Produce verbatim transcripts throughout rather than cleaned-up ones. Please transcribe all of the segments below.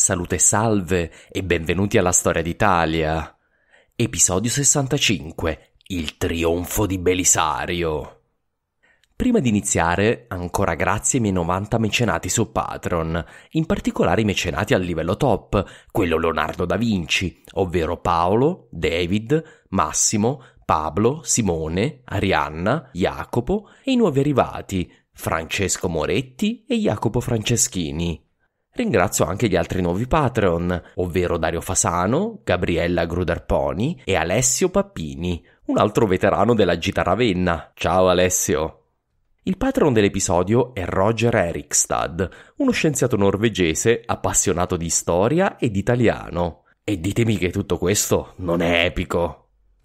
Salute e salve e benvenuti alla Storia d'Italia. Episodio sessantacinque. Il trionfo di Belisario. Prima di iniziare, ancora grazie ai miei novanta mecenati su Patreon, in particolare i mecenati al livello top, quello Leonardo da Vinci, ovvero Paolo, David, Massimo, Pablo, Simone, Arianna, Jacopo e i nuovi arrivati, Francesco Moretti e Jacopo Franceschini. Ringrazio anche gli altri nuovi Patreon, ovvero Dario Fasano, Gabriella Gruderponi e Alessio Pappini, un altro veterano della Gita Ravenna. Ciao Alessio! Il Patreon dell'episodio è Roger Erikstad, uno scienziato norvegese appassionato di storia e di italiano. E ditemi che tutto questo non è epico!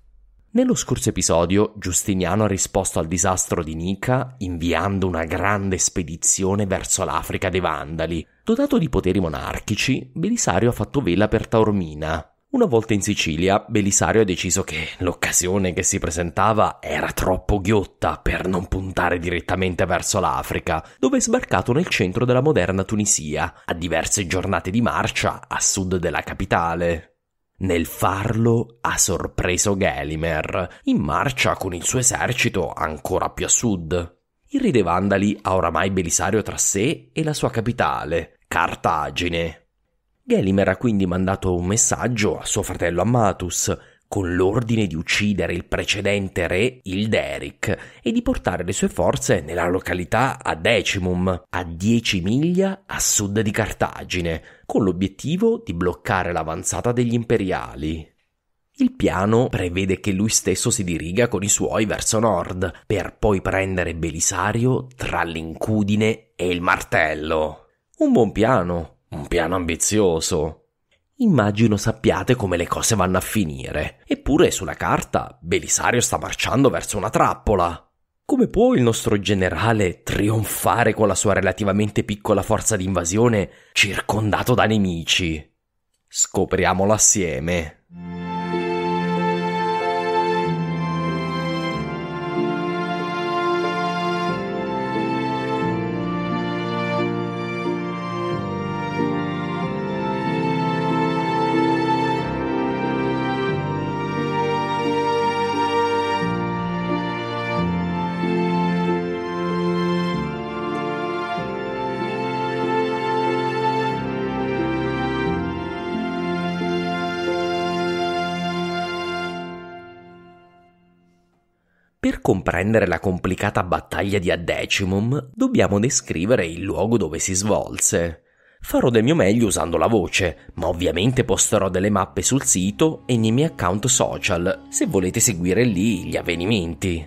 Nello scorso episodio, Giustiniano ha risposto al disastro di Nica inviando una grande spedizione verso l'Africa dei Vandali. Dotato di poteri monarchici, Belisario ha fatto vela per Taormina. Una volta in Sicilia, Belisario ha deciso che l'occasione che si presentava era troppo ghiotta per non puntare direttamente verso l'Africa, dove è sbarcato nel centro della moderna Tunisia, a diverse giornate di marcia a sud della capitale. Nel farlo ha sorpreso Gelimer, in marcia con il suo esercito ancora più a sud. Il re dei Vandali ha oramai Belisario tra sé e la sua capitale, Cartagine. Gelimer ha quindi mandato un messaggio a suo fratello Ammatus, con l'ordine di uccidere il precedente re Ilderic e di portare le sue forze nella località Adecimum, a dieci miglia a sud di Cartagine, con l'obiettivo di bloccare l'avanzata degli imperiali. Il piano prevede che lui stesso si diriga con i suoi verso nord, per poi prendere Belisario tra l'Incudine e il Martello. Un buon piano, un piano ambizioso. Immagino sappiate come le cose vanno a finire, eppure sulla carta Belisario sta marciando verso una trappola. Come può il nostro generale trionfare con la sua relativamente piccola forza di invasione circondato da nemici? Scopriamolo assieme. Per comprendere la complicata battaglia di Adecimum, dobbiamo descrivere il luogo dove si svolse. Farò del mio meglio usando la voce, ma ovviamente posterò delle mappe sul sito e nei miei account social, se volete seguire lì gli avvenimenti.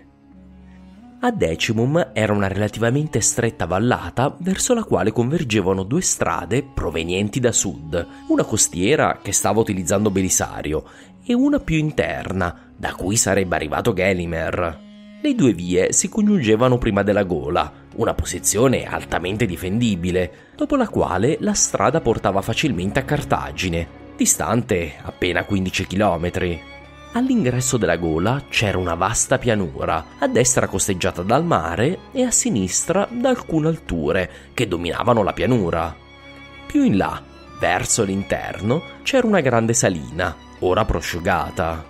Adecimum era una relativamente stretta vallata verso la quale convergevano due strade provenienti da sud, una costiera che stava utilizzando Belisario e una più interna, da cui sarebbe arrivato Gelimer. Le due vie si congiungevano prima della gola, una posizione altamente difendibile, dopo la quale la strada portava facilmente a Cartagine, distante appena quindici chilometri. All'ingresso della gola c'era una vasta pianura, a destra costeggiata dal mare e a sinistra da alcune alture che dominavano la pianura. Più in là, verso l'interno, c'era una grande salina, ora prosciugata.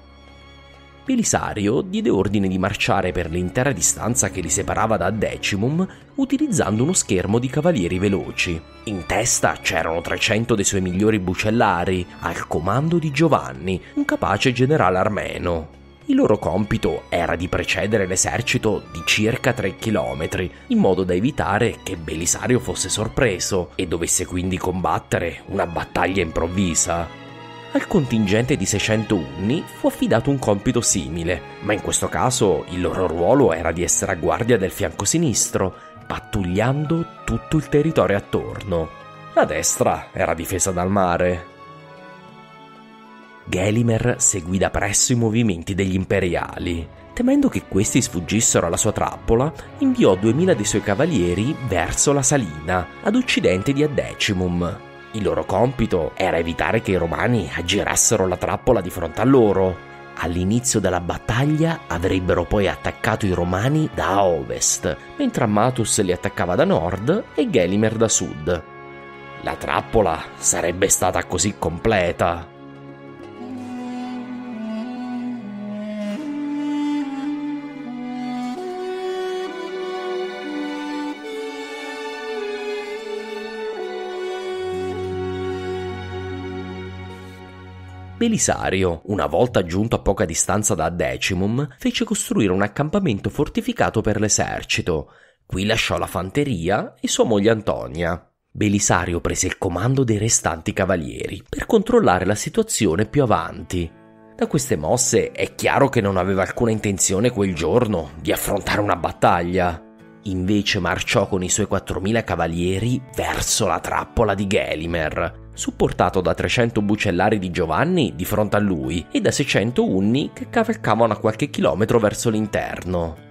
Belisario diede ordine di marciare per l'intera distanza che li separava da Adecimum utilizzando uno schermo di cavalieri veloci. In testa c'erano trecento dei suoi migliori bucellari, al comando di Giovanni, un capace generale armeno. Il loro compito era di precedere l'esercito di circa tre chilometri, in modo da evitare che Belisario fosse sorpreso e dovesse quindi combattere una battaglia improvvisa. Al contingente di seicento unni fu affidato un compito simile, ma in questo caso il loro ruolo era di essere a guardia del fianco sinistro, pattugliando tutto il territorio attorno. La destra era difesa dal mare. Gelimer seguì da presso i movimenti degli imperiali. Temendo che questi sfuggissero alla sua trappola, inviò duemila dei suoi cavalieri verso la salina, ad occidente di Adecimum. Il loro compito era evitare che i romani aggirassero la trappola di fronte a loro. All'inizio della battaglia avrebbero poi attaccato i romani da ovest, mentre Ammatus li attaccava da nord e Gelimer da sud. la trappola sarebbe stata così completa. Belisario, una volta giunto a poca distanza da Decimum, fece costruire un accampamento fortificato per l'esercito. Qui lasciò la fanteria e sua moglie Antonia. Belisario prese il comando dei restanti cavalieri per controllare la situazione più avanti. Da queste mosse è chiaro che non aveva alcuna intenzione quel giorno di affrontare una battaglia. Invece marciò con i suoi quattromila cavalieri verso la trappola di Gelimer, supportato da trecento bucellari di Giovanni di fronte a lui e da seicento unni che cavalcavano a qualche chilometro verso l'interno.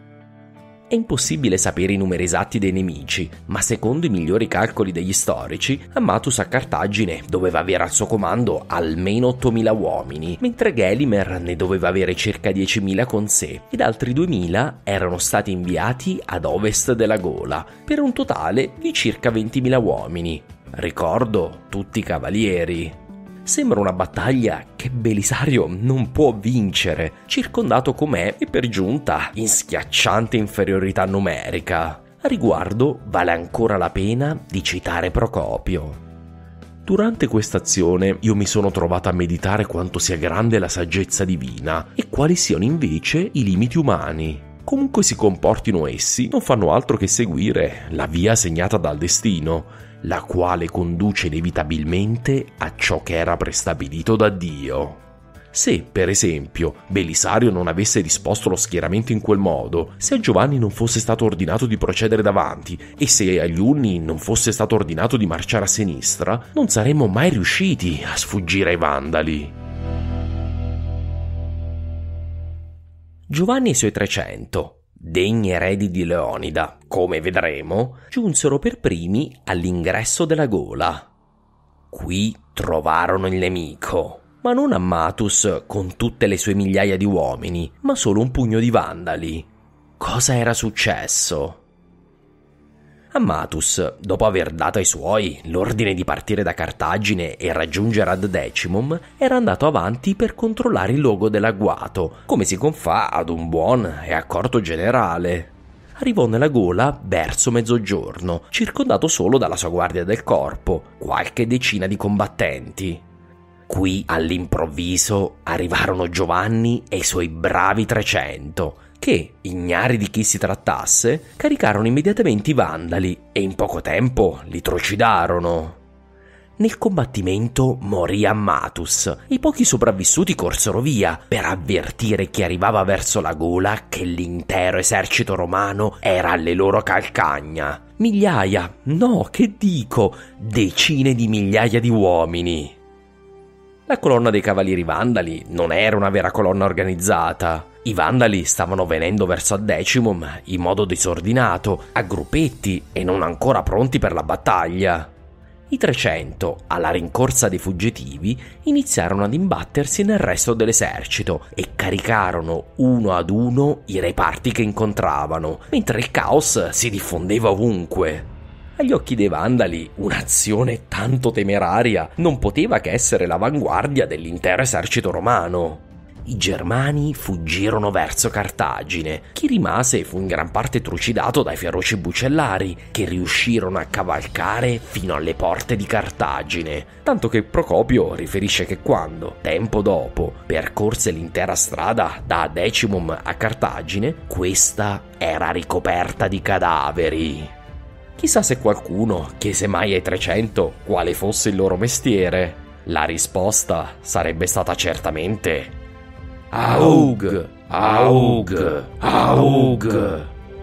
È impossibile sapere i numeri esatti dei nemici, ma secondo i migliori calcoli degli storici, Ammatus a Cartagine doveva avere al suo comando almeno ottomila uomini, mentre Gelimer ne doveva avere circa diecimila con sé, ed altri duemila erano stati inviati ad ovest della Gola, per un totale di circa ventimila uomini. Ricordo, tutti cavalieri. Sembra una battaglia che Belisario non può vincere, circondato com'è e per giunta in schiacciante inferiorità numerica. A riguardo vale ancora la pena di citare Procopio. Durante questa azione io mi sono trovato a meditare quanto sia grande la saggezza divina e quali siano invece i limiti umani. Comunque si comportino essi, non fanno altro che seguire la via segnata dal destino, la quale conduce inevitabilmente a ciò che era prestabilito da Dio. Se, per esempio, Belisario non avesse disposto lo schieramento in quel modo, se a Giovanni non fosse stato ordinato di procedere davanti e se agli Unni non fosse stato ordinato di marciare a sinistra, non saremmo mai riusciti a sfuggire ai Vandali. Giovanni e i suoi trecento, degni eredi di Leonida, come vedremo, giunsero per primi all'ingresso della Gola. Qui trovarono il nemico, ma non Ammatus con tutte le sue migliaia di uomini, ma solo un pugno di vandali. Cosa era successo? Ammatus, dopo aver dato ai suoi l'ordine di partire da Cartagine e raggiungere ad Decimum, era andato avanti per controllare il luogo dell'agguato, come si confà ad un buon e accorto generale. Arrivò nella Gola verso mezzogiorno, circondato solo dalla sua guardia del corpo, qualche decina di combattenti. Qui, all'improvviso, arrivarono Giovanni e i suoi bravi trecento, che, ignari di chi si trattasse, caricarono immediatamente i vandali e in poco tempo li trucidarono. Nel combattimento morì Ammatus e i pochi sopravvissuti corsero via per avvertire chi arrivava verso la Gola che l'intero esercito romano era alle loro calcagna. Migliaia, no, che dico, decine di migliaia di uomini. La colonna dei cavalieri vandali non era una vera colonna organizzata. I vandali stavano venendo verso Decimum in modo disordinato, a gruppetti e non ancora pronti per la battaglia. I trecento, alla rincorsa dei fuggitivi, iniziarono ad imbattersi nel resto dell'esercito e caricarono uno ad uno i reparti che incontravano, mentre il caos si diffondeva ovunque. Agli occhi dei vandali, un'azione tanto temeraria non poteva che essere l'avanguardia dell'intero esercito romano. I germani fuggirono verso Cartagine. Chi rimase fu in gran parte trucidato dai feroci bucellari, che riuscirono a cavalcare fino alle porte di Cartagine, tanto che Procopio riferisce che quando, tempo dopo, percorse l'intera strada da Decimum a Cartagine, questa era ricoperta di cadaveri. Chissà se qualcuno chiese mai ai trecento quale fosse il loro mestiere. La risposta sarebbe stata certamente Aug, Aug, Aug.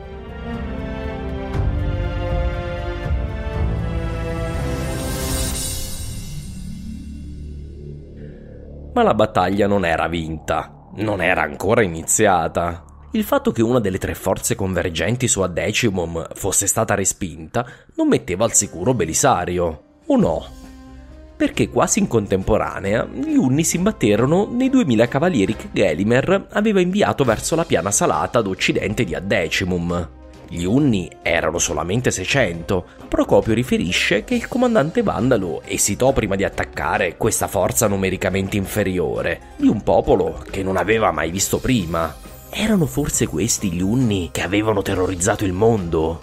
Ma la battaglia non era vinta, non era ancora iniziata. Il fatto che una delle tre forze convergenti su Decimum fosse stata respinta non metteva al sicuro Belisario, o no? Perché quasi in contemporanea gli Unni si imbatterono nei duemila cavalieri che Gelimer aveva inviato verso la piana salata ad occidente di Decimum. gli Unni erano solamente seicento. Procopio riferisce che il comandante vandalo esitò prima di attaccare questa forza numericamente inferiore di un popolo che non aveva mai visto prima. Erano forse questi gli Unni che avevano terrorizzato il mondo?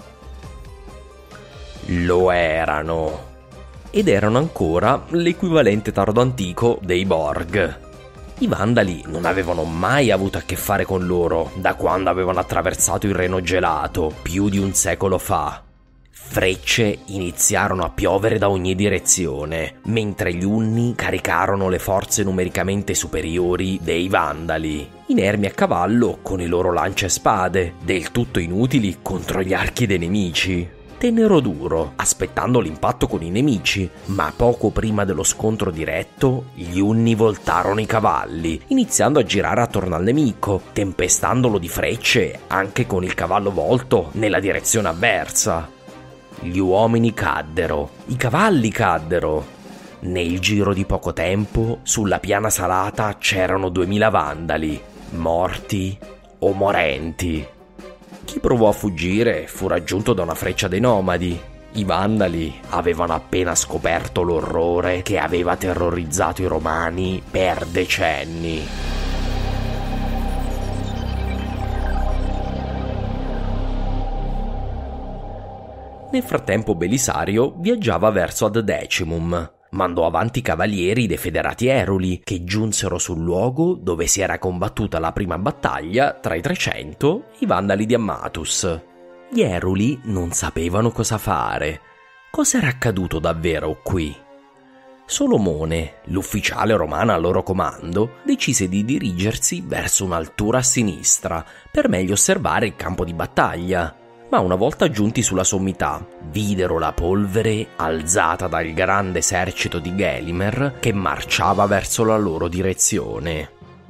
Lo erano. Ed erano ancora l'equivalente tardo-antico dei Borg. I Vandali non avevano mai avuto a che fare con loro da quando avevano attraversato il Reno Gelato, più di un secolo fa. Frecce iniziarono a piovere da ogni direzione, mentre gli Unni caricarono le forze numericamente superiori dei Vandali, inermi a cavallo con i loro lanciaspade, del tutto inutili contro gli archi dei nemici. Tennero duro, aspettando l'impatto con i nemici, ma poco prima dello scontro diretto, gli Unni voltarono i cavalli, iniziando a girare attorno al nemico, tempestandolo di frecce anche con il cavallo volto nella direzione avversa. Gli uomini caddero, i cavalli caddero. Nel giro di poco tempo, sulla piana salata c'erano duemila Vandali, morti o morenti. Chi provò a fuggire fu raggiunto da una freccia dei nomadi. I Vandali avevano appena scoperto l'orrore che aveva terrorizzato i Romani per decenni. Nel frattempo Belisario viaggiava verso Ad Decimum. Mandò avanti i cavalieri dei federati Eruli, che giunsero sul luogo dove si era combattuta la prima battaglia tra i trecento e i Vandali di Ammatus. Gli Eruli non sapevano cosa fare. Cosa era accaduto davvero qui? Solomone, l'ufficiale romano al loro comando, decise di dirigersi verso un'altura a sinistra per meglio osservare il campo di battaglia. Ma una volta giunti sulla sommità, videro la polvere alzata dal grande esercito di Gelimer che marciava verso la loro direzione.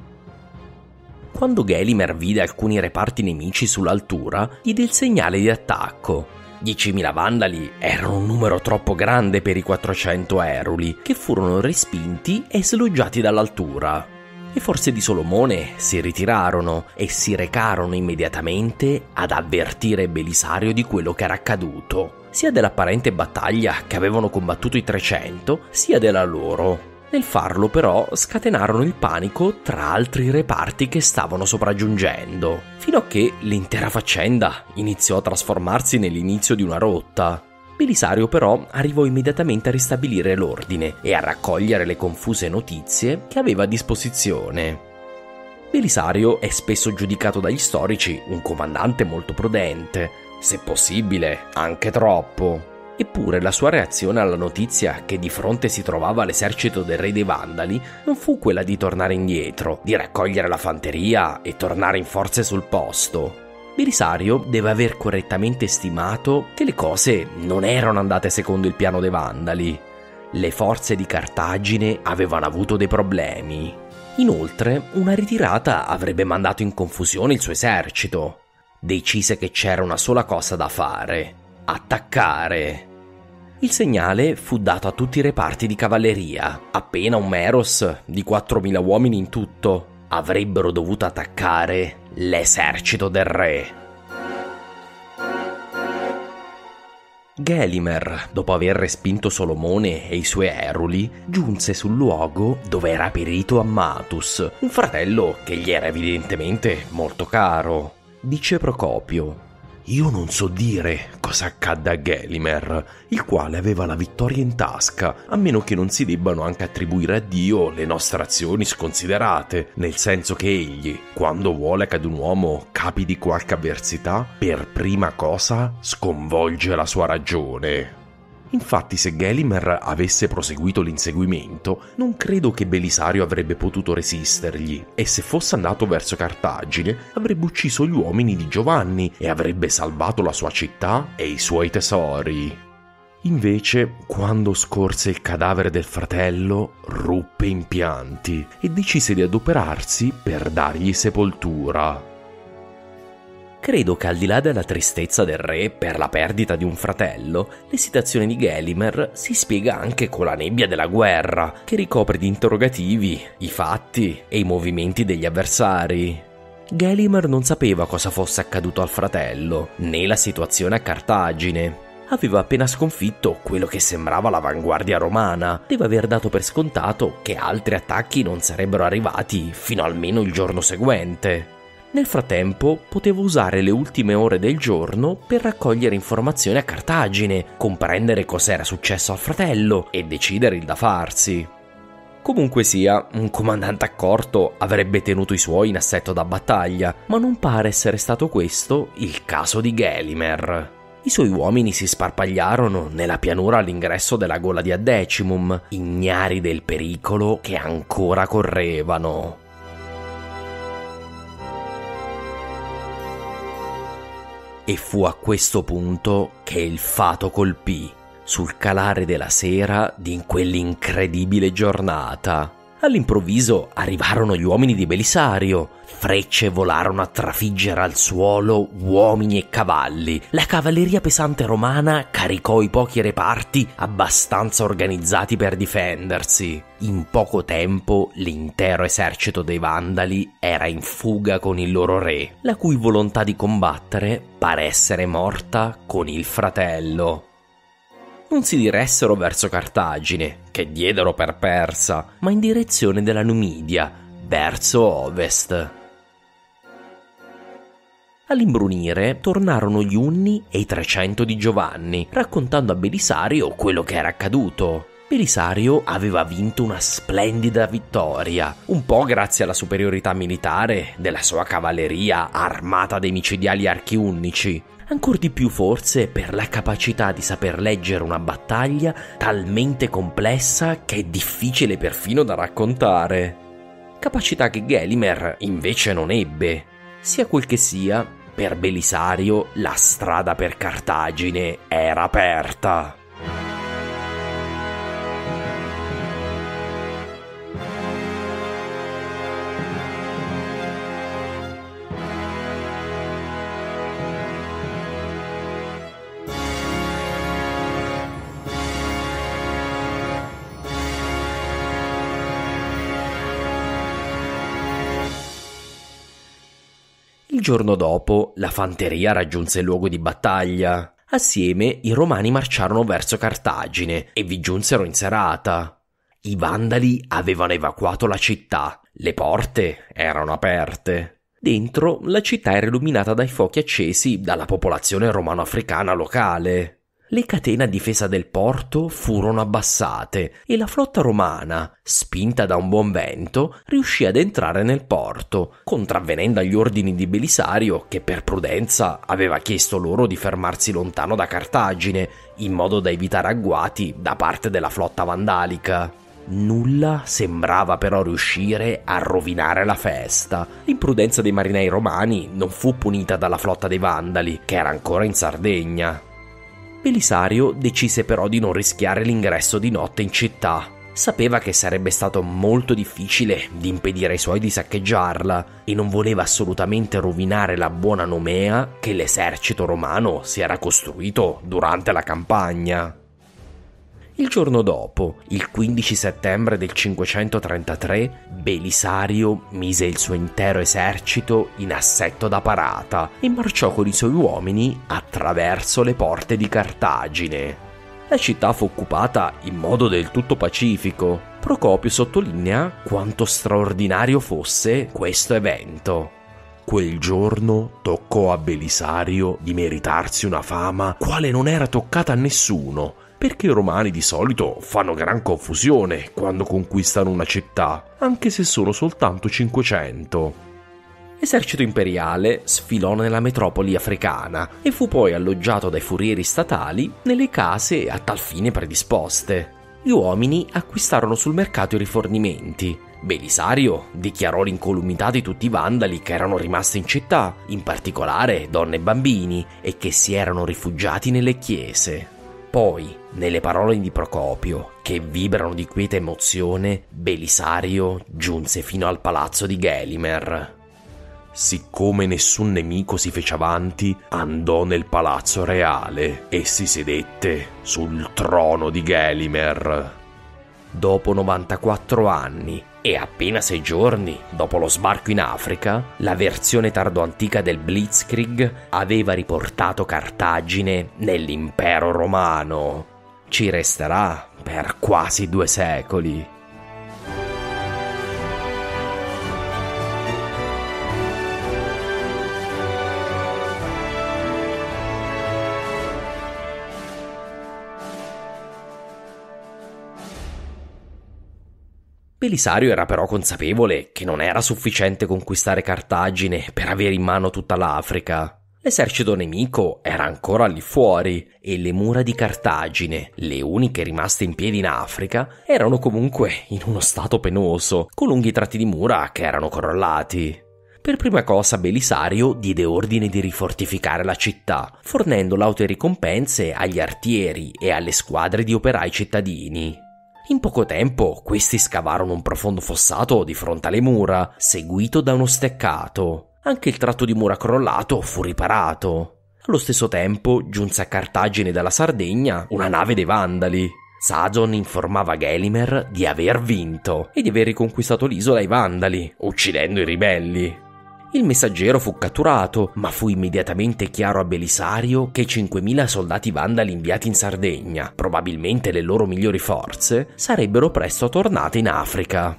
Quando Gelimer vide alcuni reparti nemici sull'altura, diede il segnale di attacco. diecimila Vandali erano un numero troppo grande per i quattrocento Eruli, che furono respinti e sloggiati dall'altura. Le forze di Solomone si ritirarono e si recarono immediatamente ad avvertire Belisario di quello che era accaduto, sia dell'apparente battaglia che avevano combattuto i trecento, sia della loro. Nel farlo però scatenarono il panico tra altri reparti che stavano sopraggiungendo, fino a che l'intera faccenda iniziò a trasformarsi nell'inizio di una rotta. Belisario però arrivò immediatamente a ristabilire l'ordine e a raccogliere le confuse notizie che aveva a disposizione. Belisario è spesso giudicato dagli storici un comandante molto prudente, se possibile anche troppo. Eppure la sua reazione alla notizia che di fronte si trovava l'esercito del re dei Vandali non fu quella di tornare indietro, di raccogliere la fanteria e tornare in forze sul posto. Belisario deve aver correttamente stimato che le cose non erano andate secondo il piano dei Vandali. Le forze di Cartagine avevano avuto dei problemi. Inoltre, una ritirata avrebbe mandato in confusione il suo esercito. Decise che c'era una sola cosa da fare: attaccare. Il segnale fu dato a tutti i reparti di cavalleria. Appena un meros di quattromila uomini in tutto avrebbero dovuto attaccare l'esercito del re. Gelimer, dopo aver respinto Solomone e i suoi Eruli, giunse sul luogo dove era perito Ammatus, un fratello che gli era evidentemente molto caro. Dice Procopio: «Io non so dire cosa accadde a Gelimer, il quale aveva la vittoria in tasca, a meno che non si debbano anche attribuire a Dio le nostre azioni sconsiderate, nel senso che egli, quando vuole che ad un uomo capi di qualche avversità, per prima cosa sconvolge la sua ragione». Infatti, se Gelimer avesse proseguito l'inseguimento, non credo che Belisario avrebbe potuto resistergli, e se fosse andato verso Cartagine avrebbe ucciso gli uomini di Giovanni e avrebbe salvato la sua città e i suoi tesori. Invece, quando scorse il cadavere del fratello, ruppe in pianti e decise di adoperarsi per dargli sepoltura. Credo che al di là della tristezza del re per la perdita di un fratello, l'esitazione di Gelimer si spiega anche con la nebbia della guerra, che ricopre di interrogativi i fatti e i movimenti degli avversari. Gelimer non sapeva cosa fosse accaduto al fratello, né la situazione a Cartagine. Aveva appena sconfitto quello che sembrava l'avanguardia romana, deve aver dato per scontato che altri attacchi non sarebbero arrivati fino almeno il giorno seguente. Nel frattempo poteva usare le ultime ore del giorno per raccogliere informazioni a Cartagine, comprendere cos'era successo al fratello e decidere il da farsi. Comunque sia, un comandante accorto avrebbe tenuto i suoi in assetto da battaglia, ma non pare essere stato questo il caso di Gelimer. I suoi uomini si sparpagliarono nella pianura all'ingresso della gola di Addecimum, ignari del pericolo che ancora correvano. E fu a questo punto che il fato colpì, sul calare della sera di quell'incredibile giornata. All'improvviso arrivarono gli uomini di Belisario. Frecce volarono a trafiggere al suolo uomini e cavalli. La cavalleria pesante romana caricò i pochi reparti abbastanza organizzati per difendersi. In poco tempo l'intero esercito dei Vandali era in fuga con il loro re, la cui volontà di combattere pare essere morta con il fratello. Non si diressero verso Cartagine, che diedero per persa, ma in direzione della Numidia, verso ovest. All'imbrunire tornarono gli Unni e i trecento di Giovanni, raccontando a Belisario quello che era accaduto. Belisario aveva vinto una splendida vittoria, un po' grazie alla superiorità militare della sua cavalleria armata dei micidiali archi unnici, ancor di più forse per la capacità di saper leggere una battaglia talmente complessa che è difficile perfino da raccontare. Capacità che Gelimer invece non ebbe. Sia quel che sia, per Belisario la strada per Cartagine era aperta. Il giorno dopo la fanteria raggiunse il luogo di battaglia. Assieme i romani marciarono verso Cartagine e vi giunsero in serata. I Vandali avevano evacuato la città, le porte erano aperte. Dentro la città era illuminata dai fuochi accesi dalla popolazione romano-africana locale. Le catene a difesa del porto furono abbassate e la flotta romana, spinta da un buon vento, riuscì ad entrare nel porto, contravvenendo agli ordini di Belisario che per prudenza aveva chiesto loro di fermarsi lontano da Cartagine, in modo da evitare agguati da parte della flotta vandalica. Nulla sembrava però riuscire a rovinare la festa. L'imprudenza dei marinai romani non fu punita dalla flotta dei Vandali, che era ancora in Sardegna. Belisario decise però di non rischiare l'ingresso di notte in città. Sapeva che sarebbe stato molto difficile di impedire ai suoi di saccheggiarla e non voleva assolutamente rovinare la buona nomea che l'esercito romano si era costruito durante la campagna. Il giorno dopo, il quindici settembre del cinquecentotrentatré, Belisario mise il suo intero esercito in assetto da parata e marciò con i suoi uomini attraverso le porte di Cartagine. La città fu occupata in modo del tutto pacifico. Procopio sottolinea quanto straordinario fosse questo evento. Quel giorno toccò a Belisario di meritarsi una fama quale non era toccata a nessuno, perché i romani di solito fanno gran confusione quando conquistano una città, anche se sono soltanto cinquecento. L'esercito imperiale sfilò nella metropoli africana e fu poi alloggiato dai furieri statali nelle case a tal fine predisposte. Gli uomini acquistarono sul mercato i rifornimenti. Belisario dichiarò l'incolumità di tutti i vandali che erano rimasti in città, in particolare donne e bambini, e che si erano rifugiati nelle chiese. Poi, nelle parole di Procopio, che vibrano di quieta emozione, Belisario giunse fino al palazzo di Gelimer. Siccome nessun nemico si fece avanti, andò nel palazzo reale e si sedette sul trono di Gelimer. Dopo novantaquattro anni, E appena sei giorni dopo lo sbarco in Africa, la versione tardoantica del Blitzkrieg aveva riportato Cartagine nell'impero romano. Ci resterà per quasi due secoli. Belisario era però consapevole che non era sufficiente conquistare Cartagine per avere in mano tutta l'Africa. L'esercito nemico era ancora lì fuori e le mura di Cartagine, le uniche rimaste in piedi in Africa, erano comunque in uno stato penoso, con lunghi tratti di mura che erano crollati. Per prima cosa Belisario diede ordine di rifortificare la città, fornendo laute ricompense agli artieri e alle squadre di operai cittadini. In poco tempo questi scavarono un profondo fossato di fronte alle mura, seguito da uno steccato. Anche il tratto di mura crollato fu riparato. Allo stesso tempo giunse a Cartagine dalla Sardegna una nave dei Vandali. Zazon informava Gelimer di aver vinto e di aver riconquistato l'isola ai Vandali, uccidendo i ribelli. Il messaggero fu catturato, ma fu immediatamente chiaro a Belisario che cinquemila soldati vandali inviati in Sardegna, probabilmente le loro migliori forze, sarebbero presto tornate in Africa.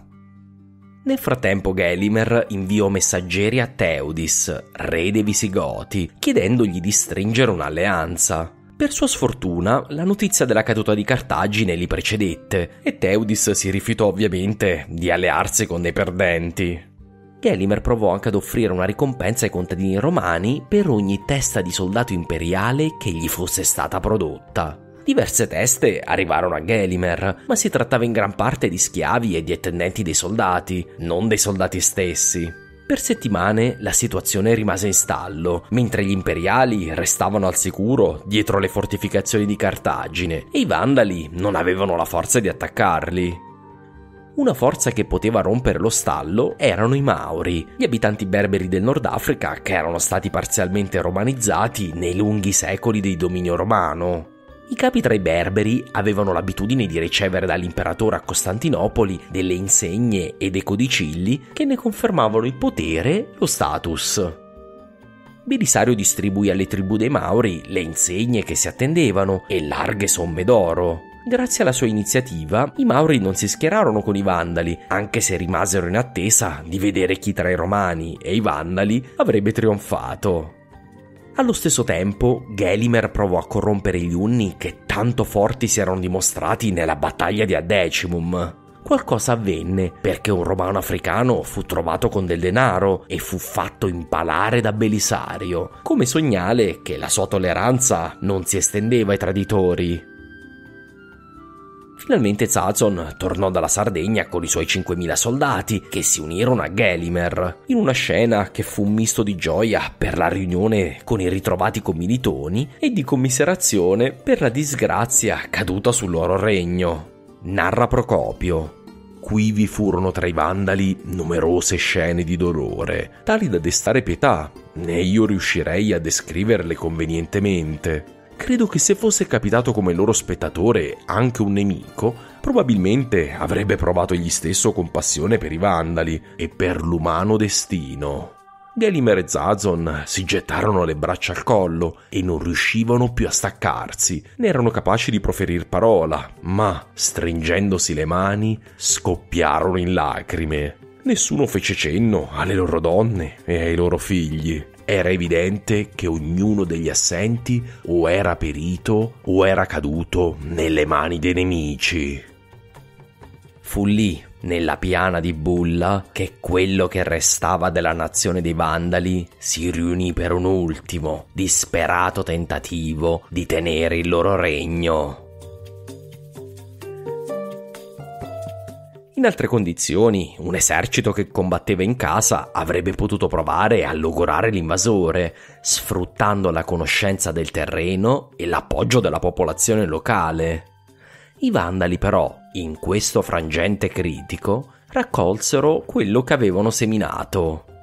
Nel frattempo Gelimer inviò messaggeri a Teudis, re dei Visigoti, chiedendogli di stringere un'alleanza. Per sua sfortuna, la notizia della caduta di Cartagine li precedette e Teudis si rifiutò ovviamente di allearsi con dei perdenti. Gelimer provò anche ad offrire una ricompensa ai contadini romani per ogni testa di soldato imperiale che gli fosse stata prodotta. Diverse teste arrivarono a Gelimer, ma si trattava in gran parte di schiavi e di attendenti dei soldati, non dei soldati stessi. Per settimane la situazione rimase in stallo, mentre gli imperiali restavano al sicuro dietro le fortificazioni di Cartagine e i vandali non avevano la forza di attaccarli. Una forza che poteva rompere lo stallo erano i Mauri, gli abitanti berberi del Nord Africa che erano stati parzialmente romanizzati nei lunghi secoli del dominio romano. I capi tra i berberi avevano l'abitudine di ricevere dall'imperatore a Costantinopoli delle insegne e dei codicilli che ne confermavano il potere e lo status. Belisario distribuì alle tribù dei Mauri le insegne che si attendevano e larghe somme d'oro. Grazie alla sua iniziativa, i Mauri non si schierarono con i Vandali, anche se rimasero in attesa di vedere chi tra i Romani e i Vandali avrebbe trionfato. Allo stesso tempo, Gelimer provò a corrompere gli Unni che tanto forti si erano dimostrati nella battaglia di Adecimum. Qualcosa avvenne perché un romano africano fu trovato con del denaro e fu fatto impalare da Belisario, come segnale che la sua tolleranza non si estendeva ai traditori. Finalmente Zazon tornò dalla Sardegna con i suoi cinquemila soldati che si unirono a Gelimer, in una scena che fu un misto di gioia per la riunione con i ritrovati commilitoni e di commiserazione per la disgrazia caduta sul loro regno. Narra Procopio. Qui vi furono tra i Vandali numerose scene di dolore, tali da destare pietà, né io riuscirei a descriverle convenientemente. Credo che se fosse capitato come loro spettatore anche un nemico, probabilmente avrebbe provato egli stesso compassione per i Vandali e per l'umano destino. Gelimer e Zazon si gettarono le braccia al collo e non riuscivano più a staccarsi, né erano capaci di proferir parola, ma, stringendosi le mani, scoppiarono in lacrime. Nessuno fece cenno alle loro donne e ai loro figli. Era evidente che ognuno degli assenti o era perito o era caduto nelle mani dei nemici. Fu lì, nella piana di Bulla, che quello che restava della nazione dei Vandali si riunì per un ultimo, disperato tentativo di tenere il loro regno. In altre condizioni, un esercito che combatteva in casa avrebbe potuto provare a logorare l'invasore, sfruttando la conoscenza del terreno e l'appoggio della popolazione locale. I Vandali però, in questo frangente critico, raccolsero quello che avevano seminato.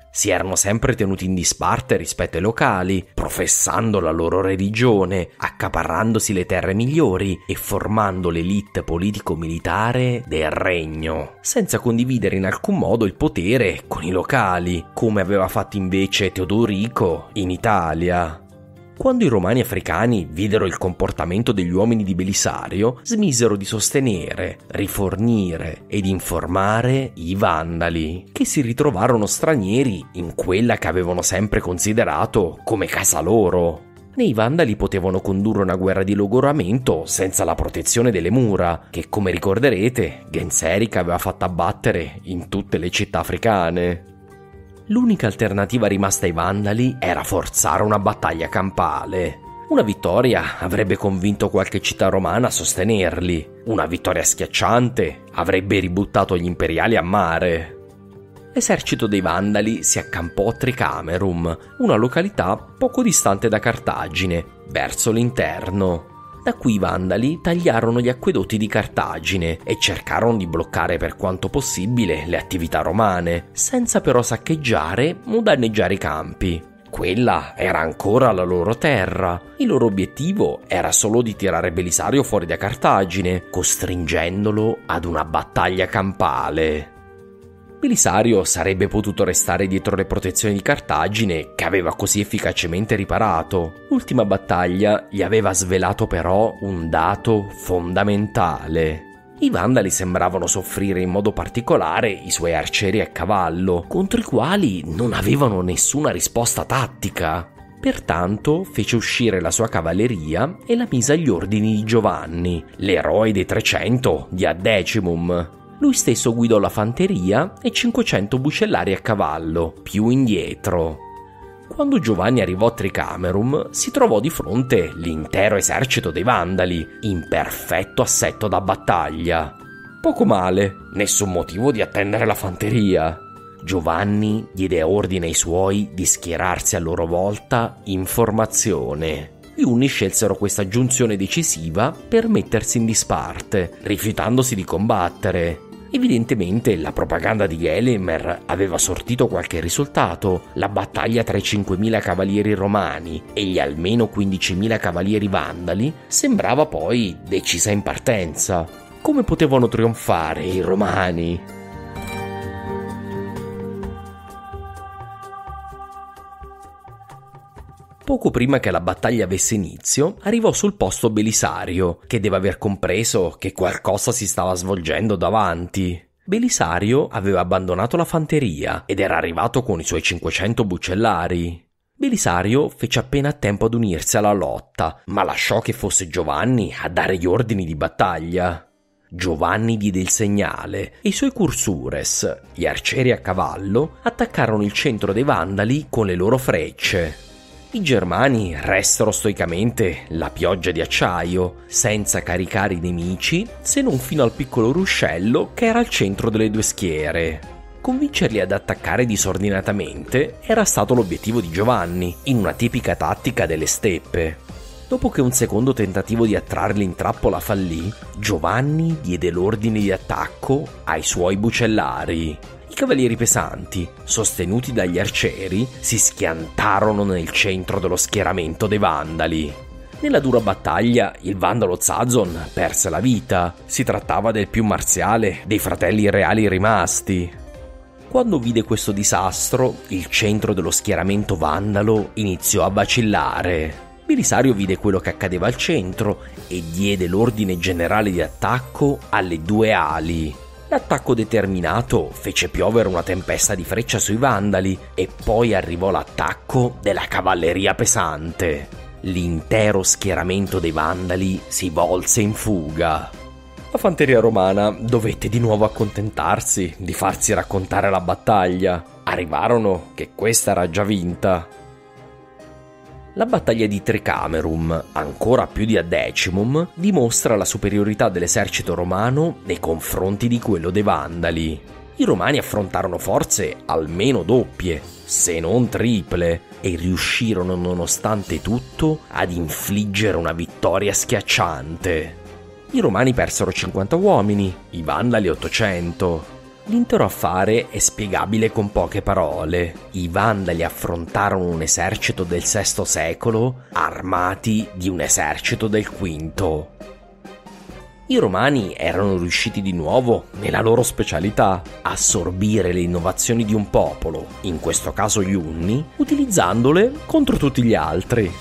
Si erano sempre tenuti in disparte rispetto ai locali, professando la loro religione, accaparrandosi le terre migliori e formando l'elite politico-militare del regno, senza condividere in alcun modo il potere con i locali, come aveva fatto invece Teodorico in Italia. Quando i romani africani videro il comportamento degli uomini di Belisario, smisero di sostenere, rifornire ed informare i Vandali, che si ritrovarono stranieri in quella che avevano sempre considerato come casa loro. Nei Vandali potevano condurre una guerra di logoramento senza la protezione delle mura, che, come ricorderete, Genseric aveva fatto abbattere in tutte le città africane. L'unica alternativa rimasta ai Vandali era forzare una battaglia campale. Una vittoria avrebbe convinto qualche città romana a sostenerli. Una vittoria schiacciante avrebbe ributtato gli imperiali a mare. L'esercito dei Vandali si accampò a Tricamerum, una località poco distante da Cartagine, verso l'interno. Da qui i Vandali tagliarono gli acquedotti di Cartagine e cercarono di bloccare per quanto possibile le attività romane, senza però saccheggiare o danneggiare i campi. Quella era ancora la loro terra. Il loro obiettivo era solo di tirare Belisario fuori da Cartagine, costringendolo ad una battaglia campale. Belisario sarebbe potuto restare dietro le protezioni di Cartagine, che aveva così efficacemente riparato. L'ultima battaglia gli aveva svelato però un dato fondamentale. I Vandali sembravano soffrire in modo particolare i suoi arcieri a cavallo, contro i quali non avevano nessuna risposta tattica. Pertanto fece uscire la sua cavalleria e la mise agli ordini di Giovanni, l'eroe dei trecento di Addecimum. Lui stesso guidò la fanteria e cinquecento bucellari a cavallo, più indietro. Quando Giovanni arrivò a Tricamerum, si trovò di fronte l'intero esercito dei Vandali, in perfetto assetto da battaglia. Poco male, nessun motivo di attendere la fanteria. Giovanni diede ordine ai suoi di schierarsi a loro volta in formazione. Gli Unni scelsero questa giunzione decisiva per mettersi in disparte, rifiutandosi di combattere. Evidentemente la propaganda di Gelimer aveva sortito qualche risultato. La battaglia tra i cinquemila cavalieri romani e gli almeno quindicimila cavalieri vandali sembrava poi decisa in partenza. Come potevano trionfare i romani? Poco prima che la battaglia avesse inizio, arrivò sul posto Belisario, che deve aver compreso che qualcosa si stava svolgendo davanti. Belisario aveva abbandonato la fanteria ed era arrivato con i suoi cinquecento bucellari. Belisario fece appena a tempo ad unirsi alla lotta, ma lasciò che fosse Giovanni a dare gli ordini di battaglia. Giovanni diede il segnale e i suoi cursures, gli arcieri a cavallo, attaccarono il centro dei Vandali con le loro frecce. I germani restero stoicamente la pioggia di acciaio, senza caricare i nemici se non fino al piccolo ruscello che era al centro delle due schiere. Convincerli ad attaccare disordinatamente era stato l'obiettivo di Giovanni, in una tipica tattica delle steppe. Dopo che un secondo tentativo di attrarli in trappola fallì, Giovanni diede l'ordine di attacco ai suoi bucellari. I cavalieri pesanti, sostenuti dagli arcieri, si schiantarono nel centro dello schieramento dei Vandali. Nella dura battaglia, il vandalo Zazon perse la vita. Si trattava del più marziale dei fratelli reali rimasti. Quando vide questo disastro, il centro dello schieramento vandalo iniziò a vacillare. Belisario vide quello che accadeva al centro e diede l'ordine generale di attacco alle due ali. L'attacco determinato fece piovere una tempesta di freccia sui Vandali e poi arrivò l'attacco della cavalleria pesante. L'intero schieramento dei Vandali si volse in fuga. La fanteria romana dovette di nuovo accontentarsi di farsi raccontare la battaglia. Arrivarono che questa era già vinta. La battaglia di Tricamerum, ancora più di Addecimum, dimostra la superiorità dell'esercito romano nei confronti di quello dei Vandali. I romani affrontarono forze almeno doppie, se non triple, e riuscirono nonostante tutto ad infliggere una vittoria schiacciante. I romani persero cinquanta uomini, i Vandali ottocento. L'intero affare è spiegabile con poche parole. I Vandali affrontarono un esercito del sesto secolo armati di un esercito del quinto. I Romani erano riusciti di nuovo nella loro specialità, assorbire le innovazioni di un popolo, in questo caso gli Unni, utilizzandole contro tutti gli altri.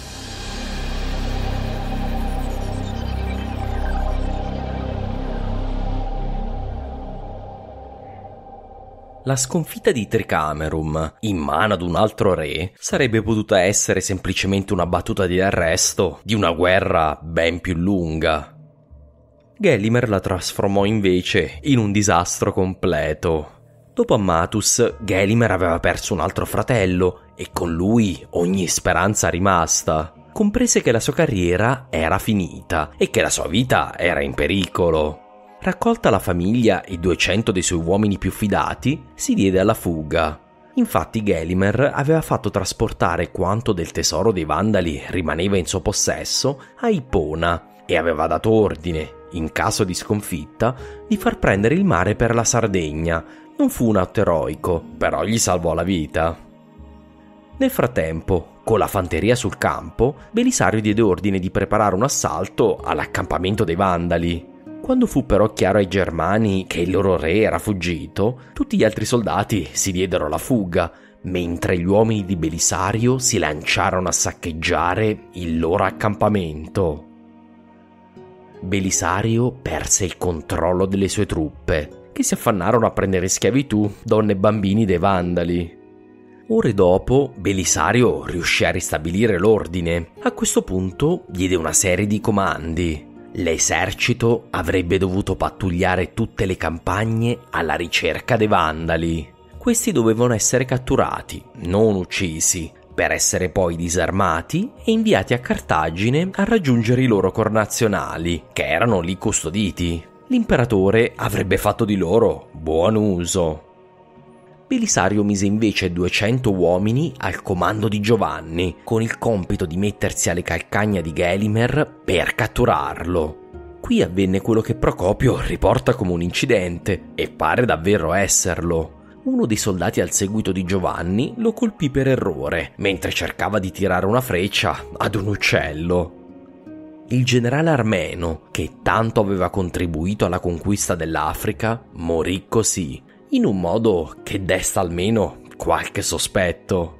La sconfitta di Tricamerum, in mano ad un altro re, sarebbe potuta essere semplicemente una battuta di arresto di una guerra ben più lunga. Gelimer la trasformò invece in un disastro completo. Dopo Ammatus, Gelimer aveva perso un altro fratello e con lui ogni speranza rimasta. Comprese che la sua carriera era finita e che la sua vita era in pericolo. Raccolta la famiglia e duecento dei suoi uomini più fidati, si diede alla fuga. Infatti Gelimer aveva fatto trasportare quanto del tesoro dei Vandali rimaneva in suo possesso a Ipona e aveva dato ordine, in caso di sconfitta, di far prendere il mare per la Sardegna. Non fu un atto eroico, però gli salvò la vita. Nel frattempo, con la fanteria sul campo, Belisario diede ordine di preparare un assalto all'accampamento dei Vandali. Quando fu però chiaro ai Germani che il loro re era fuggito, tutti gli altri soldati si diedero alla fuga, mentre gli uomini di Belisario si lanciarono a saccheggiare il loro accampamento. Belisario perse il controllo delle sue truppe, che si affannarono a prendere in schiavitù donne e bambini dei Vandali. Ore dopo, Belisario riuscì a ristabilire l'ordine. A questo punto diede una serie di comandi. L'esercito avrebbe dovuto pattugliare tutte le campagne alla ricerca dei Vandali. Questi dovevano essere catturati, non uccisi, per essere poi disarmati e inviati a Cartagine a raggiungere i loro connazionali, che erano lì custoditi. L'imperatore avrebbe fatto di loro buon uso. Belisario mise invece duecento uomini al comando di Giovanni, con il compito di mettersi alle calcagna di Gelimer per catturarlo. Qui avvenne quello che Procopio riporta come un incidente, e pare davvero esserlo. Uno dei soldati al seguito di Giovanni lo colpì per errore, mentre cercava di tirare una freccia ad un uccello. Il generale armeno, che tanto aveva contribuito alla conquista dell'Africa, morì così, in un modo che desta almeno qualche sospetto.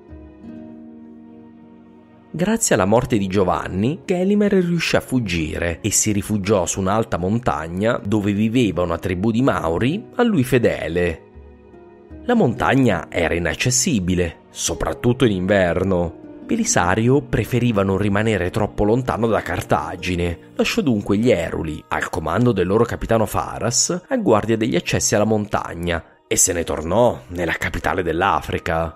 Grazie alla morte di Giovanni, Gelimer riuscì a fuggire e si rifugiò su un'alta montagna dove viveva una tribù di Mauri a lui fedele. La montagna era inaccessibile, soprattutto in inverno. Belisario preferiva non rimanere troppo lontano da Cartagine, lasciò dunque gli Eruli, al comando del loro capitano Faras, a guardia degli accessi alla montagna e se ne tornò nella capitale dell'Africa.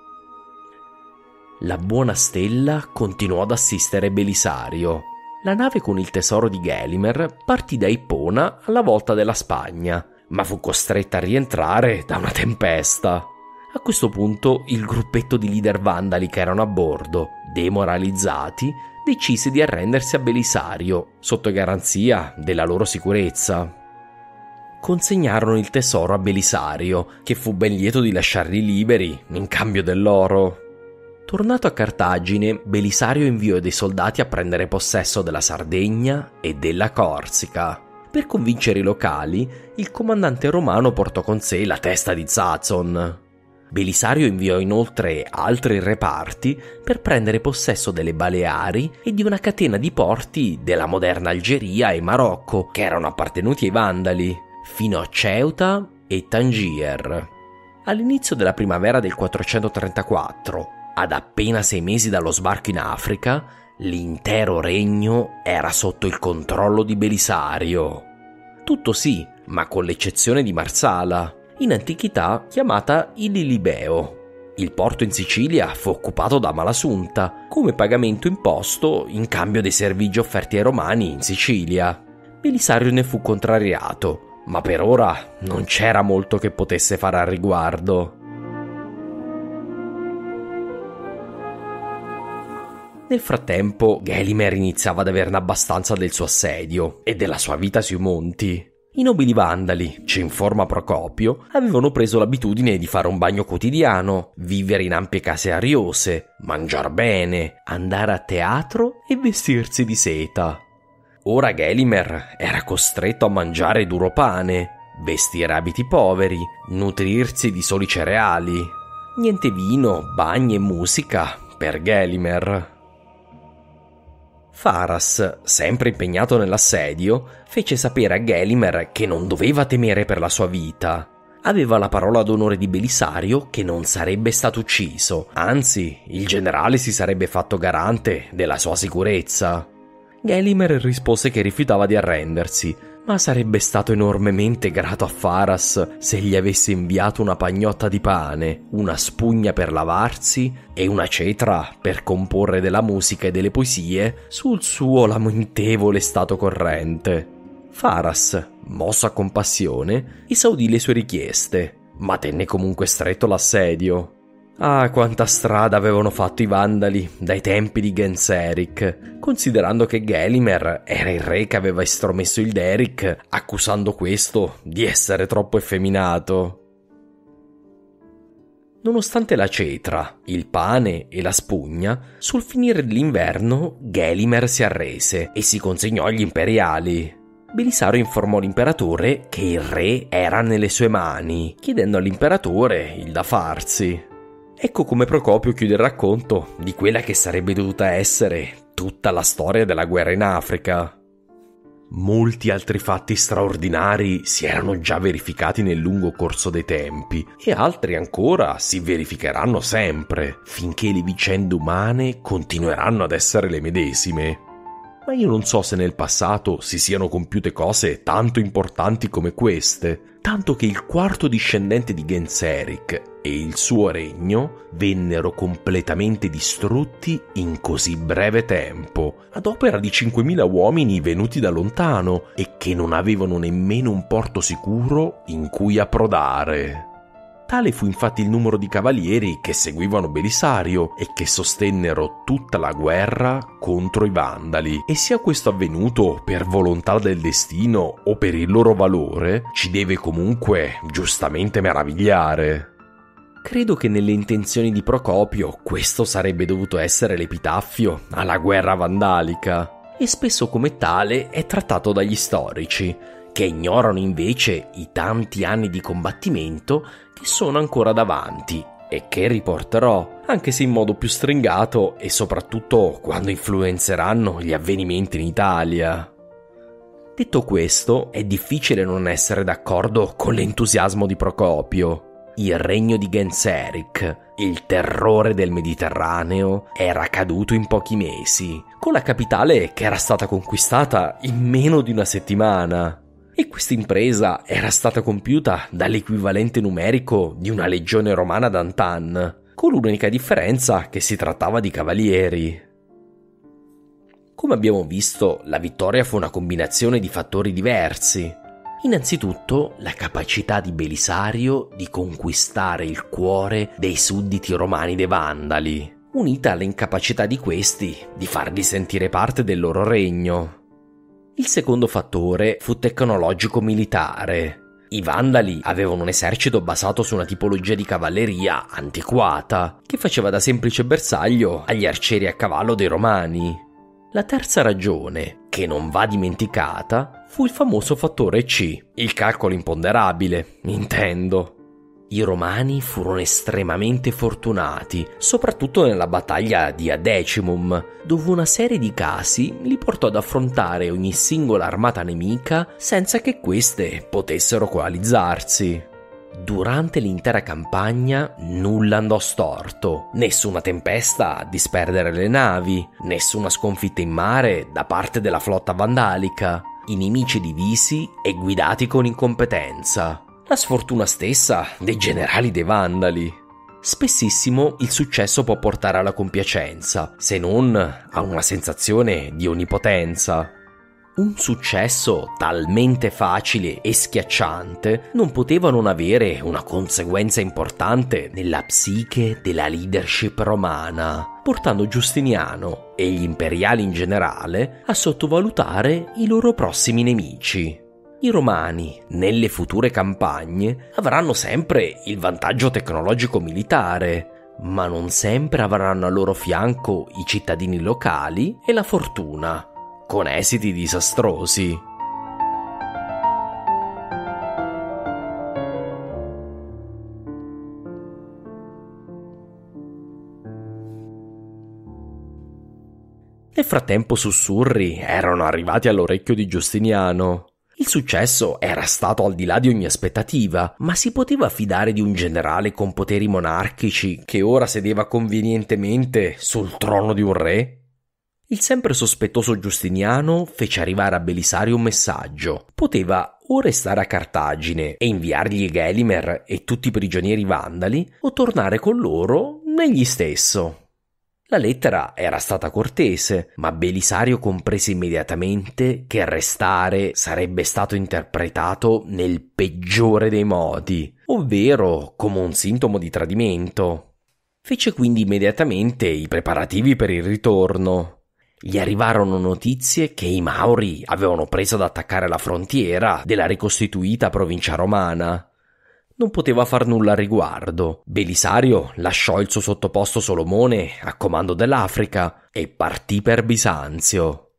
La buona stella continuò ad assistere Belisario. La nave con il tesoro di Gelimer partì da Ipona alla volta della Spagna, ma fu costretta a rientrare da una tempesta. A questo punto il gruppetto di leader vandali che erano a bordo, demoralizzati, decise di arrendersi a Belisario, sotto garanzia della loro sicurezza. Consegnarono il tesoro a Belisario, che fu ben lieto di lasciarli liberi in cambio dell'oro. Tornato a Cartagine, Belisario inviò dei soldati a prendere possesso della Sardegna e della Corsica. Per convincere i locali, il comandante romano portò con sé la testa di Zazon. Belisario inviò inoltre altri reparti per prendere possesso delle Baleari e di una catena di porti della moderna Algeria e Marocco, che erano appartenuti ai Vandali, fino a Ceuta e Tangier. All'inizio della primavera del quattrocentotrentaquattro, ad appena sei mesi dallo sbarco in Africa, l'intero regno era sotto il controllo di Belisario. Tutto sì, ma con l'eccezione di Marsala, in antichità chiamata Ililibeo. Il porto in Sicilia fu occupato da Malasunta, come pagamento imposto in cambio dei servigi offerti ai Romani in Sicilia. Belisario ne fu contrariato, ma per ora non c'era molto che potesse fare al riguardo. Nel frattempo, Gelimer iniziava ad averne abbastanza del suo assedio e della sua vita sui monti. I nobili vandali, ci informa Procopio, avevano preso l'abitudine di fare un bagno quotidiano, vivere in ampie case ariose, mangiar bene, andare a teatro e vestirsi di seta. Ora Gelimer era costretto a mangiare duro pane, vestire abiti poveri, nutrirsi di soli cereali. Niente vino, bagni e musica per Gelimer. Faras, sempre impegnato nell'assedio, fece sapere a Gelimer che non doveva temere per la sua vita. Aveva la parola d'onore di Belisario che non sarebbe stato ucciso, anzi, il generale si sarebbe fatto garante della sua sicurezza. Gelimer rispose che rifiutava di arrendersi, ma sarebbe stato enormemente grato a Faras se gli avesse inviato una pagnotta di pane, una spugna per lavarsi e una cetra per comporre della musica e delle poesie sul suo lamentevole stato corrente. Faras, mosso a compassione, esaudì le sue richieste, ma tenne comunque stretto l'assedio. Ah, quanta strada avevano fatto i Vandali dai tempi di Genseric, considerando che Gelimer era il re che aveva estromesso il Deric, accusando questo di essere troppo effeminato. Nonostante la cetra, il pane e la spugna, sul finire dell'inverno Gelimer si arrese e si consegnò agli imperiali. Belisario informò l'imperatore che il re era nelle sue mani, chiedendo all'imperatore il da farsi. Ecco come Procopio chiude il racconto di quella che sarebbe dovuta essere tutta la storia della guerra in Africa. Molti altri fatti straordinari si erano già verificati nel lungo corso dei tempi e altri ancora si verificheranno sempre, finché le vicende umane continueranno ad essere le medesime. Ma io non so se nel passato si siano compiute cose tanto importanti come queste, tanto che il quarto discendente di Genseric e il suo regno vennero completamente distrutti in così breve tempo, ad opera di cinquemila uomini venuti da lontano e che non avevano nemmeno un porto sicuro in cui approdare. Tale fu infatti il numero di cavalieri che seguivano Belisario e che sostennero tutta la guerra contro i Vandali. E sia questo avvenuto per volontà del destino o per il loro valore, ci deve comunque giustamente meravigliare. Credo che nelle intenzioni di Procopio questo sarebbe dovuto essere l'epitaffio alla guerra vandalica, e spesso come tale è trattato dagli storici, che ignorano invece i tanti anni di combattimento che sono ancora davanti e che riporterò, anche se in modo più stringato e soprattutto quando influenzeranno gli avvenimenti in Italia. Detto questo, è difficile non essere d'accordo con l'entusiasmo di Procopio. Il regno di Genseric, il terrore del Mediterraneo, era caduto in pochi mesi, con la capitale che era stata conquistata in meno di una settimana. E questa impresa era stata compiuta dall'equivalente numerico di una legione romana d'antan, con l'unica differenza che si trattava di cavalieri. Come abbiamo visto, la vittoria fu una combinazione di fattori diversi. Innanzitutto, la capacità di Belisario di conquistare il cuore dei sudditi romani dei Vandali, unita all'incapacità di questi di farli sentire parte del loro regno. Il secondo fattore fu tecnologico-militare. I Vandali avevano un esercito basato su una tipologia di cavalleria antiquata, che faceva da semplice bersaglio agli arcieri a cavallo dei Romani. La terza ragione, che non va dimenticata, fu il famoso fattore C, il calcolo imponderabile, intendo. I Romani furono estremamente fortunati, soprattutto nella battaglia di Adecimum, dove una serie di casi li portò ad affrontare ogni singola armata nemica senza che queste potessero coalizzarsi. Durante l'intera campagna nulla andò storto, nessuna tempesta a disperdere le navi, nessuna sconfitta in mare da parte della flotta vandalica, i nemici divisi e guidati con incompetenza. La sfortuna stessa dei generali dei Vandali. Spessissimo il successo può portare alla compiacenza, se non a una sensazione di onnipotenza. Un successo talmente facile e schiacciante non poteva non avere una conseguenza importante nella psiche della leadership romana, portando Giustiniano e gli imperiali in generale a sottovalutare i loro prossimi nemici. I Romani, nelle future campagne, avranno sempre il vantaggio tecnologico militare, ma non sempre avranno al loro fianco i cittadini locali e la fortuna, con esiti disastrosi. Nel frattempo sussurri erano arrivati all'orecchio di Giustiniano. Il successo era stato al di là di ogni aspettativa, ma si poteva fidare di un generale con poteri monarchici che ora sedeva convenientemente sul trono di un re? Il sempre sospettoso Giustiniano fece arrivare a Belisario un messaggio. Poteva o restare a Cartagine e inviargli Gelimer e tutti i prigionieri vandali, o tornare con loro negli stesso. La lettera era stata cortese, ma Belisario comprese immediatamente che restare sarebbe stato interpretato nel peggiore dei modi, ovvero come un sintomo di tradimento. Fece quindi immediatamente i preparativi per il ritorno. Gli arrivarono notizie che i Mauri avevano preso ad attaccare la frontiera della ricostituita provincia romana. Non poteva far nulla al riguardo. Belisario lasciò il suo sottoposto Solomone a comando dell'Africa e partì per Bisanzio.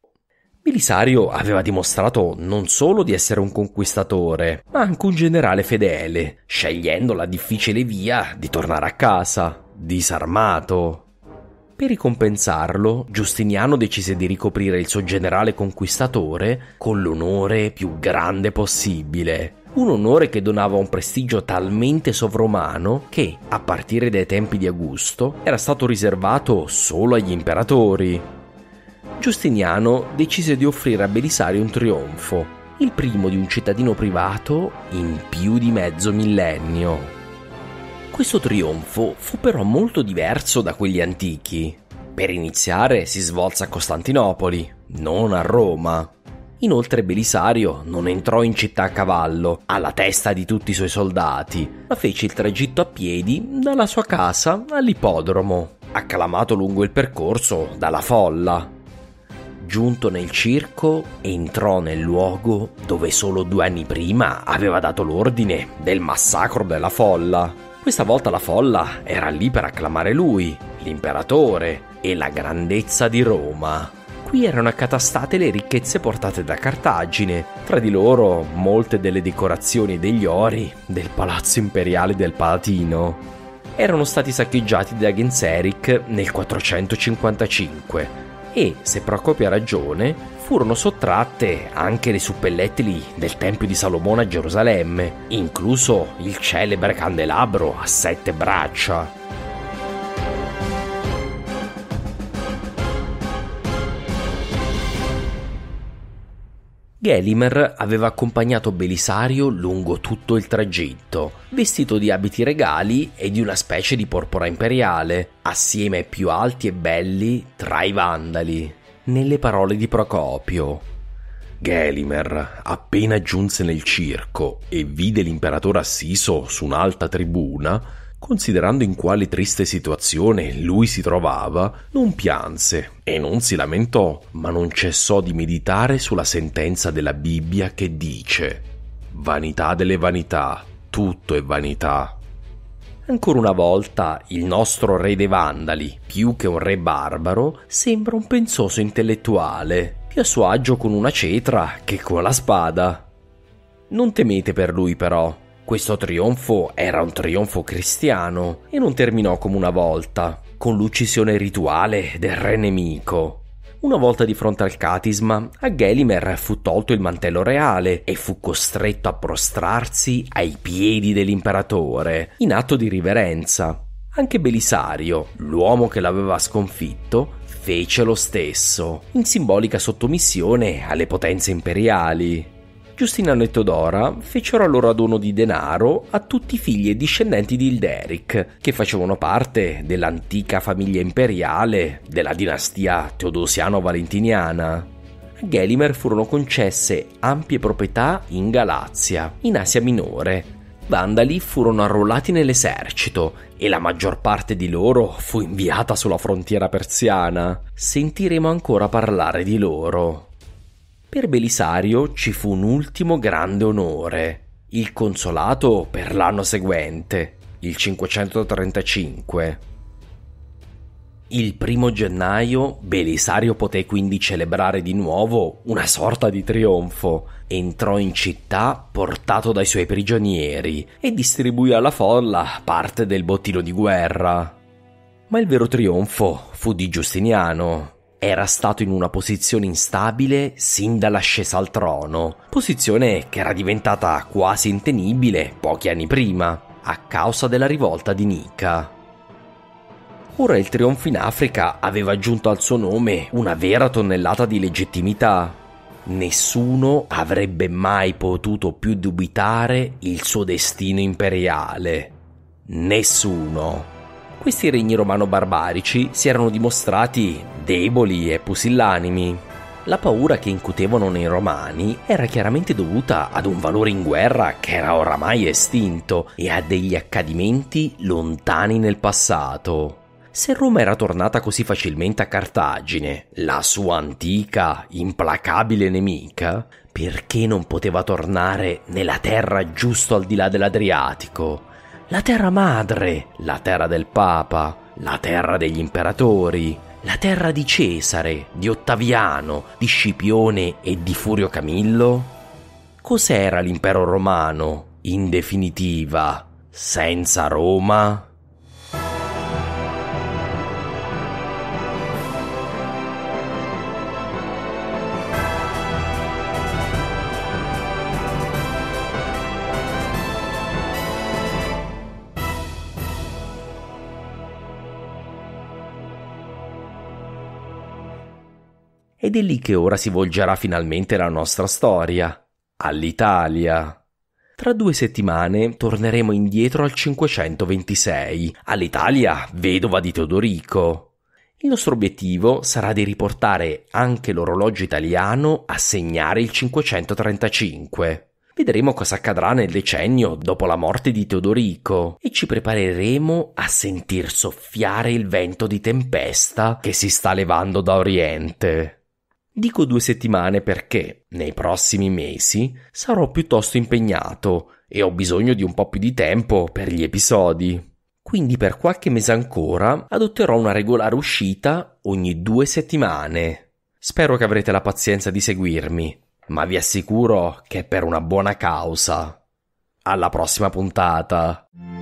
Belisario aveva dimostrato non solo di essere un conquistatore, ma anche un generale fedele, scegliendo la difficile via di tornare a casa, disarmato. Per ricompensarlo, Giustiniano decise di ricoprire il suo generale conquistatore con l'onore più grande possibile. Un onore che donava un prestigio talmente sovrumano che, a partire dai tempi di Augusto, era stato riservato solo agli imperatori. Giustiniano decise di offrire a Belisario un trionfo, il primo di un cittadino privato in più di mezzo millennio. Questo trionfo fu però molto diverso da quelli antichi. Per iniziare si svolse a Costantinopoli, non a Roma. Inoltre Belisario non entrò in città a cavallo, alla testa di tutti i suoi soldati, ma fece il tragitto a piedi dalla sua casa all'ippodromo, acclamato lungo il percorso dalla folla. Giunto nel circo, entrò nel luogo dove solo due anni prima aveva dato l'ordine del massacro della folla. Questa volta la folla era lì per acclamare lui, l'imperatore, e la grandezza di Roma. Qui erano accatastate le ricchezze portate da Cartagine, tra di loro molte delle decorazioni e degli ori del palazzo imperiale del Palatino. Erano stati saccheggiati da Genseric nel quattrocentocinquantacinque e, se Procopio ha ragione, furono sottratte anche le suppellettili del Tempio di Salomone a Gerusalemme, incluso il celebre candelabro a sette braccia. Gelimer aveva accompagnato Belisario lungo tutto il tragitto, vestito di abiti regali e di una specie di porpora imperiale, assieme ai più alti e belli tra i vandali. Nelle parole di Procopio: Gelimer, appena giunse nel circo e vide l'imperatore assiso su un'alta tribuna, considerando in quale triste situazione lui si trovava, non pianse e non si lamentò, ma non cessò di meditare sulla sentenza della Bibbia che dice: vanità delle vanità, tutto è vanità. Ancora una volta il nostro re dei Vandali, più che un re barbaro, sembra un pensoso intellettuale, più a suo agio con una cetra che con la spada. Non temete per lui però. Questo trionfo era un trionfo cristiano e non terminò come una volta, con l'uccisione rituale del re nemico. Una volta di fronte al catisma, a Gelimer fu tolto il mantello reale e fu costretto a prostrarsi ai piedi dell'imperatore, in atto di riverenza. Anche Belisario, l'uomo che l'aveva sconfitto, fece lo stesso, in simbolica sottomissione alle potenze imperiali. Giustiniano e Teodora fecero allora dono di denaro a tutti i figli e discendenti di Ilderic, che facevano parte dell'antica famiglia imperiale della dinastia teodosiano-valentiniana. A Gelimer furono concesse ampie proprietà in Galazia, in Asia Minore. I Vandali furono arruolati nell'esercito e la maggior parte di loro fu inviata sulla frontiera persiana. Sentiremo ancora parlare di loro. Per Belisario ci fu un ultimo grande onore, il consolato per l'anno seguente, il cinquecentotrentacinque. Il primo gennaio Belisario poté quindi celebrare di nuovo una sorta di trionfo. Entrò in città portato dai suoi prigionieri e distribuì alla folla parte del bottino di guerra. Ma il vero trionfo fu di Giustiniano. Era stato in una posizione instabile sin dall'ascesa al trono, posizione che era diventata quasi intenibile pochi anni prima, a causa della rivolta di Nica. Ora il trionfo in Africa aveva aggiunto al suo nome una vera tonnellata di legittimità. Nessuno avrebbe mai potuto più dubitare il suo destino imperiale. Nessuno. Questi regni romano-barbarici si erano dimostrati deboli e pusillanimi. La paura che incutevano nei romani era chiaramente dovuta ad un valore in guerra che era oramai estinto e a degli accadimenti lontani nel passato. Se Roma era tornata così facilmente a Cartagine, la sua antica, implacabile nemica, perché non poteva tornare nella terra giusto al di là dell'Adriatico? La terra madre, la terra del Papa, la terra degli imperatori, la terra di Cesare, di Ottaviano, di Scipione e di Furio Camillo? Cos'era l'impero romano, in definitiva, senza Roma? Ed è lì che ora si volgerà finalmente la nostra storia, all'Italia. Tra due settimane torneremo indietro al cinquecentoventisei, all'Italia vedova di Teodorico. Il nostro obiettivo sarà di riportare anche l'orologio italiano a segnare il cinquecentotrentacinque. Vedremo cosa accadrà nel decennio dopo la morte di Teodorico e ci prepareremo a sentir soffiare il vento di tempesta che si sta levando da Oriente. Dico due settimane perché, nei prossimi mesi, sarò piuttosto impegnato e ho bisogno di un po' più di tempo per gli episodi. Quindi per qualche mese ancora adotterò una regolare uscita ogni due settimane. Spero che avrete la pazienza di seguirmi, ma vi assicuro che è per una buona causa. Alla prossima puntata!